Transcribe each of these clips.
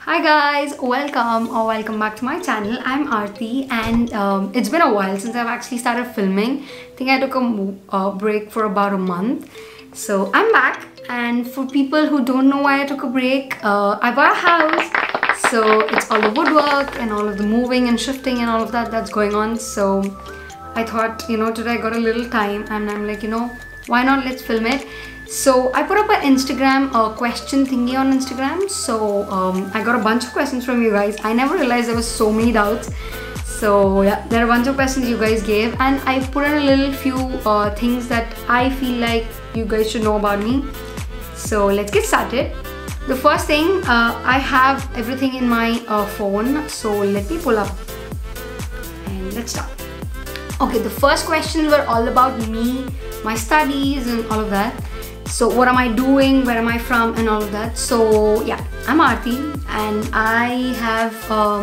Hi guys, welcome back to my channel. I'm Aarti and it's been a while since I've actually started filming. I think I took a break for about a month. So I'm back, and for people who don't know why I took a break, I bought a house. So it's all the woodwork and all of the moving and shifting and all of that's going on. So I thought, today I got a little time and I'm like, why not, let's film it. So I put up an Instagram question thingy on Instagram. So I got a bunch of questions from you guys. I never realized there were so many doubts. So yeah, there are a bunch of questions you guys gave, and I put in a little few things that I feel like you guys should know about me. So let's get started. The first thing, I have everything in my phone. So let me pull up and let's start. Okay, the first questions were all about me, my studies and all of that. So what am I doing, where am I from and all of that. So yeah, I'm Aarti and I have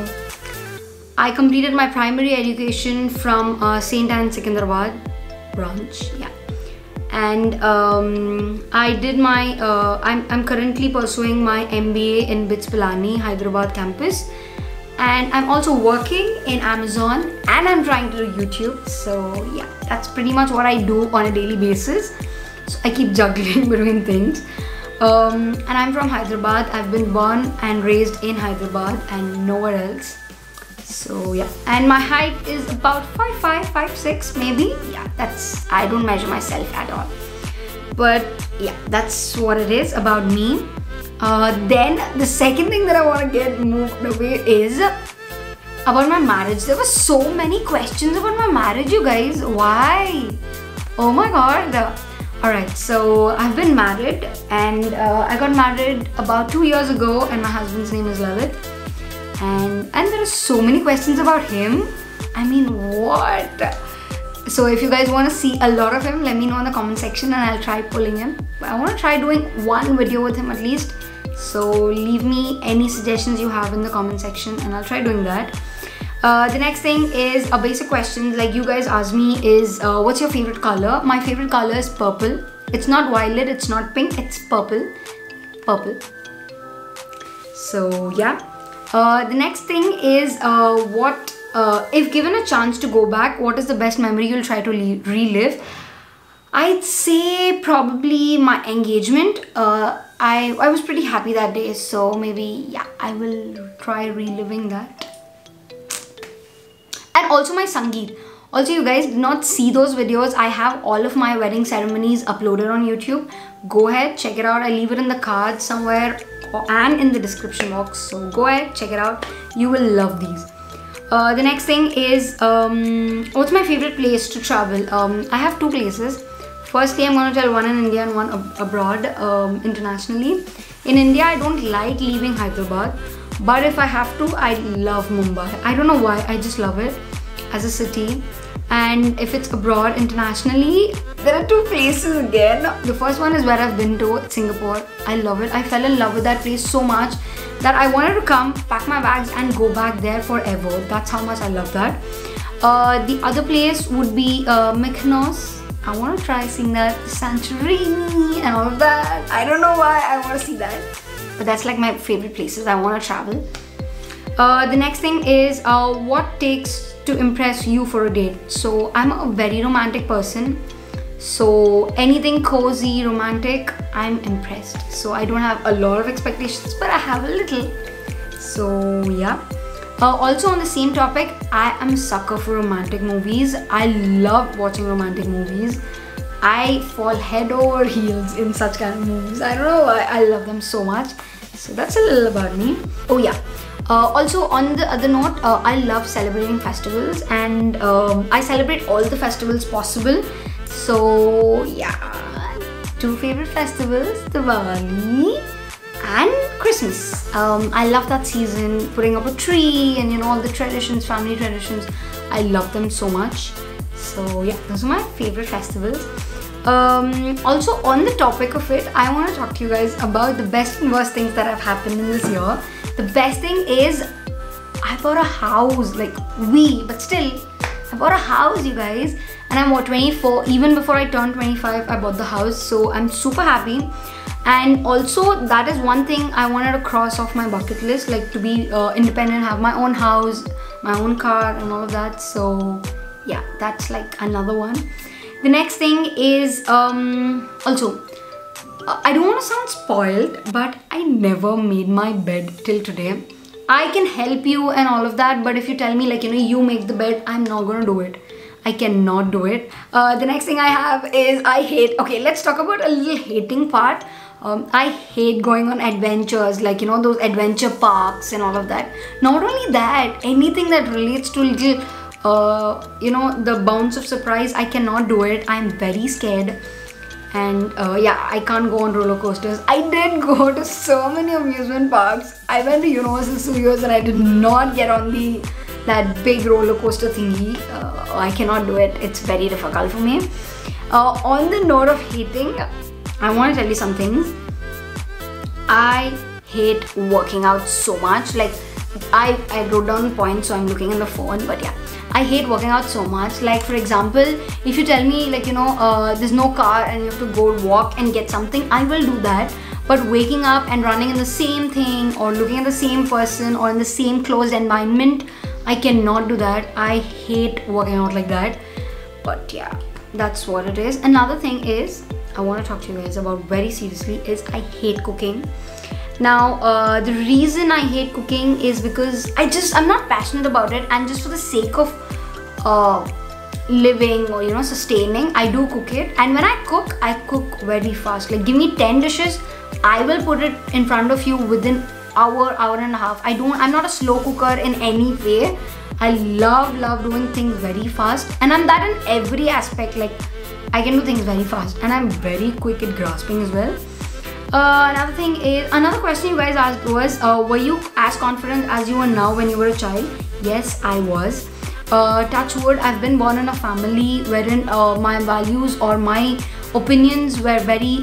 I completed my primary education from St. Anne Secunderabad branch, yeah. And I did my I'm currently pursuing my MBA in BITS Pilani Hyderabad campus, and I'm also working in Amazon and I'm trying to do YouTube. So yeah, that's pretty much what I do on a daily basis. So I keep juggling between things. And I'm from Hyderabad. I've been born and raised in Hyderabad and nowhere else. So yeah, and my height is about 5'5", 5'6", maybe. Yeah, I don't measure myself at all. But yeah, that's what it is about me. Then the second thing that I want to get moved away is about my marriage. There were so many questions about my marriage, you guys. Why? Oh my god. Alright, so I've been married, and I got married about 2 years ago, and my husband's name is Lalit. And there are so many questions about him. I mean, what? So if you guys want to see a lot of him, let me know in the comment section and I'll try pulling him. I want to try doing one video with him at least. So leave me any suggestions you have in the comment section and I'll try doing that. The next thing is a basic question, like you guys asked me, is what's your favorite color? My favorite color is purple. It's not violet, it's not pink, it's purple. So yeah. The next thing is if given a chance to go back, what is the best memory you'll try to relive? I'd say probably my engagement. I was pretty happy that day, so maybe yeah, I will try reliving that. And also my Sangeet. Also, you guys did not see those videos. I have all of my wedding ceremonies uploaded on YouTube. Go ahead, check it out. I leave it in the cards somewhere and in the description box. So go ahead, check it out. You will love these. The next thing is what's my favorite place to travel? I have two places. Firstly, I'm going to tell one in India and one abroad, internationally. In India, I don't like leaving Hyderabad. But if I have to, I love Mumbai. I don't know why, I just love it as a city. And if it's abroad, internationally, there are two places again. The first one is where I've been to, Singapore. I love it. I fell in love with that place so much that I wanted to come, pack my bags and go back there forever. That's how much I love that. The other place would be Mykonos. I want to try seeing that, Santorini and all of that. I don't know why I want to see that. But that's like my favorite places I want to travel. The next thing is what takes to impress you for a date. So I'm a very romantic person. So anything cozy, romantic, I'm impressed. So I don't have a lot of expectations, but I have a little. So yeah. Also on the same topic, I am a sucker for romantic movies. I love watching romantic movies. I fall head over heels in such kind of movies. I don't know why, I love them so much. So that's a little about me. Oh yeah. Also on the other note, I love celebrating festivals, and I celebrate all the festivals possible. So yeah, two favorite festivals, Diwali and Christmas. I love that season, putting up a tree and all the traditions, family traditions. I love them so much. So yeah, those are my favorite festivals. Also on the topic of it, I want to talk to you guys about the best and worst things that have happened in this year. The best thing is I bought a house, but still I bought a house, you guys, and I'm 24. Even before I turned 25, I bought the house, so I'm super happy. And also that is one thing I wanted to cross off my bucket list, like to be independent, have my own house, my own car and all of that. So yeah, that's like another one. The next thing is also, I don't want to sound spoiled, but I never made my bed till today. I can help you and all of that, but if you tell me like, you know, you make the bed, I'm not gonna do it. I cannot do it. The next thing I have is I hate, okay, let's talk about a little hating part. I hate going on adventures, like, you know, those adventure parks and all of that. Not only that, anything that relates to little, you know, the bounce of surprise, I cannot do it. I'm very scared. And yeah, I can't go on roller coasters. I did go to so many amusement parks. I went to Universal Studios and I did not get on that big roller coaster thingy. I cannot do it. It's very difficult for me. On the note of hating, I want to tell you some things. I hate working out so much. Like I wrote down points, so I'm looking in the phone, but yeah, I hate working out so much. Like for example, if you tell me like, you know, there's no car and you have to go walk and get something, I will do that. But waking up and running in the same thing or looking at the same person or in the same closed environment, I cannot do that. I hate working out like that. But yeah, that's what it is. Another thing is, I want to talk to you guys about very seriously, is I hate cooking. Now, the reason I hate cooking is because I'm not passionate about it, and just for the sake of living or, you know, sustaining, I do cook it. And when I cook very fast. Like give me 10 dishes, I will put it in front of you within hour and a half. I'm not a slow cooker in any way. I love doing things very fast, and I'm that in every aspect. Like I can do things very fast, and I'm very quick at grasping as well. Another question you guys asked was, were you as confident as you are now when you were a child? Yes, I was. Touch wood, I've been born in a family wherein my values or my opinions were very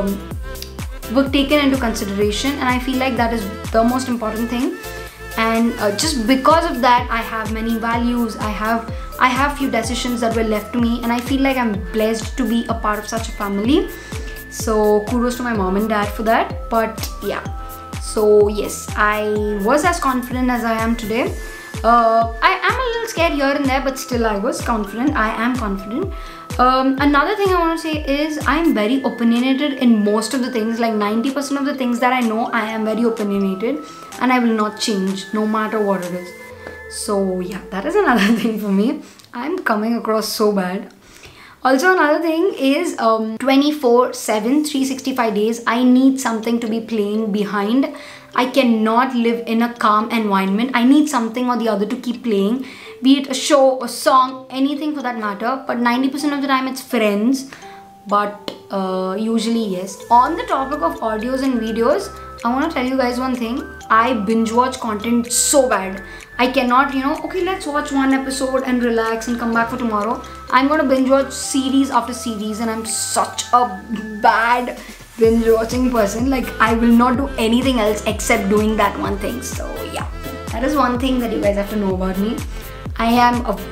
were taken into consideration, and I feel like that is the most important thing. And just because of that, I have many values. I have few decisions that were left to me, and I feel like I'm blessed to be a part of such a family. So kudos to my mom and dad for that. But yeah, so yes, I was as confident as I am today. I am a little scared here and there, but still I was confident. I am confident. Another thing I want to say is I'm very opinionated in most of the things. Like 90% of the things that I know, I am very opinionated, and I will not change no matter what it is. So yeah, that is another thing for me. I'm coming across so bad. Also, another thing is 24/7, 365 days, I need something to be playing behind. I cannot live in a calm environment. I need something or the other to keep playing, be it a show, a song, anything for that matter. But 90% of the time it's Friends. But usually yes. On the topic of audios and videos, I want to tell you guys one thing. I binge watch content so bad. I cannot, you know, okay, let's watch one episode and relax and come back for tomorrow. I'm going to binge watch series after series, and I'm such a bad binge watching person. Like I will not do anything else except doing that one thing. So yeah, that is one thing that you guys have to know about me. I am a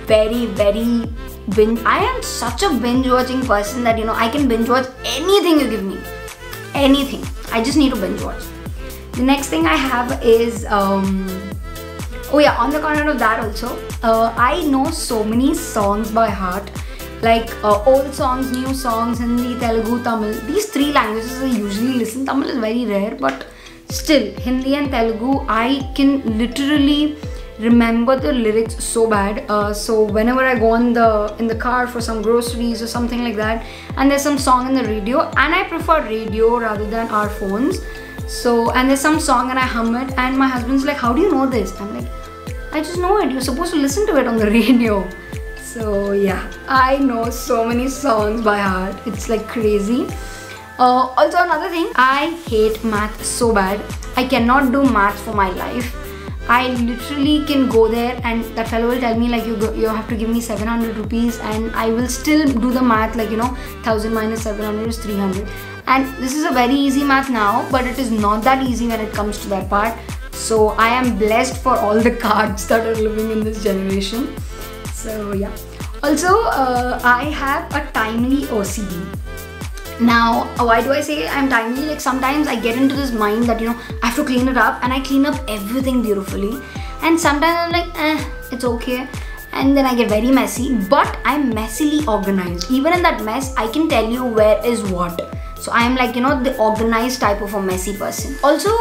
I am such a binge watching person that, you know, I can binge watch anything you give me. Anything. I just need to binge watch. The next thing I have is oh yeah, on the content of that also, I know so many songs by heart. Like old songs, new songs, Hindi, Telugu, Tamil. These three languages I usually listen. Tamil is very rare, but still, Hindi and Telugu, I can literally remember the lyrics so bad. So whenever I go in the car for some groceries or something like that, and there's some song in the radio, and I prefer radio rather than our phones. So, and there's some song and I hum it, and my husband's like, how do you know this? I'm like, I just know it. You're supposed to listen to it on the radio. So yeah, I know so many songs by heart. It's like crazy. Also another thing, I hate math so bad. I cannot do math for my life. I literally can go there and that fellow will tell me like you have to give me 700 rupees, and I will still do the math like, you know, 1000 minus 700 is 300. And this is a very easy math now, but it is not that easy when it comes to that part. So I am blessed for all the cards that are living in this generation. So yeah. Also, I have a timely OCD. Now, why do I say I'm timely? Like sometimes I get into this mind that, you know, I have to clean it up, and I clean up everything beautifully. And sometimes I'm like, it's okay. And then I get very messy, but I'm messily organized. Even in that mess, I can tell you where is what. So I am like, you know, the organized type of a messy person. Also,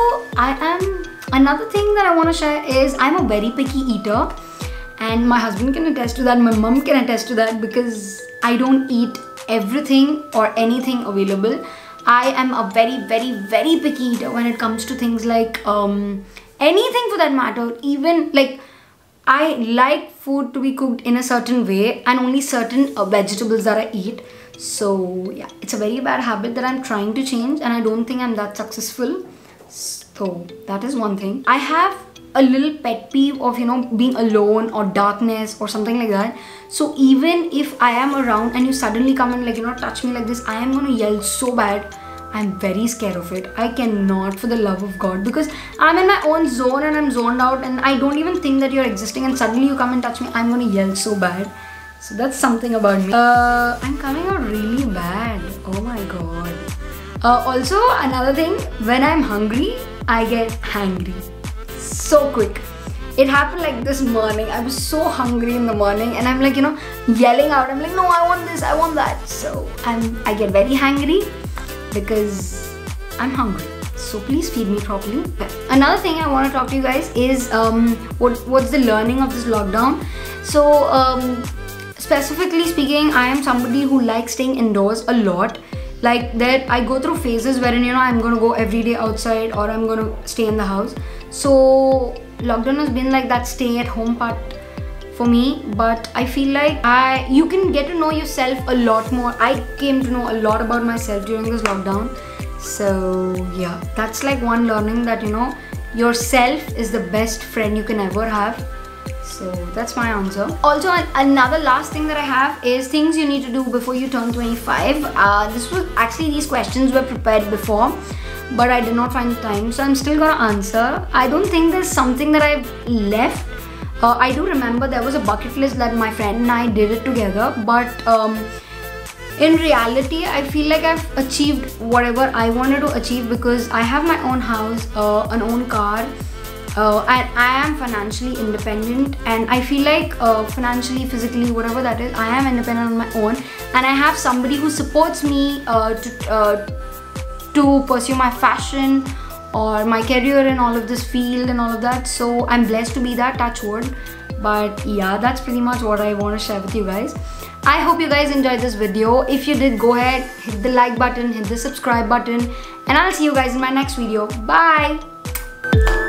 another thing that I want to share is I'm a very picky eater. And my husband can attest to that, my mom can attest to that, because I don't eat everything or anything available. I am a very, very, very picky eater when it comes to things like anything for that matter. Even like I like food to be cooked in a certain way, and only certain vegetables that I eat. So yeah, it's a very bad habit that I'm trying to change, and I don't think I'm that successful. So that is one thing. I have a little pet peeve of, you know, being alone or darkness or something like that. So even if I am around and you suddenly come and, like, you know, touch me like this, I am gonna yell so bad. I'm very scared of it. I cannot, for the love of God, because I'm in my own zone and I'm zoned out and I don't even think that you're existing, and suddenly you come and touch me, I'm gonna yell so bad. So that's something about me. I'm coming out really bad. Oh my God. Also, another thing, when I'm hungry, I get hangry so quick. It happened like this morning. I was so hungry in the morning, and I'm like, you know, yelling out. I'm like, no, I want this, I want that. So I get very hangry because I'm hungry. So please feed me properly. Another thing I want to talk to you guys is what's the learning of this lockdown. So specifically speaking, I am somebody who likes staying indoors a lot. Like that, I go through phases wherein, you know, I'm gonna go every day outside or I'm gonna stay in the house. So lockdown has been like that stay at home part for me, but I feel like you can get to know yourself a lot more. I came to know a lot about myself during this lockdown. So yeah, that's like one learning, that, you know, yourself is the best friend you can ever have. So that's my answer. Also, another last thing that I have is things you need to do before you turn 25. These questions were prepared before, but I did not find the time, so I'm still gonna answer. I don't think there's something that I've left. I do remember there was a bucket list that my friend and I did it together, but in reality, I feel like I've achieved whatever I wanted to achieve, because I have my own house, an own car, and I am financially independent, and I feel like financially, physically, whatever that is, I am independent on my own, and I have somebody who supports me to pursue my fashion or my career in all of this field and all of that. So I'm blessed to be that, touch wood. But yeah, that's pretty much what I want to share with you guys. I hope you guys enjoyed this video. If you did, go ahead, hit the like button, hit the subscribe button, and I'll see you guys in my next video. Bye.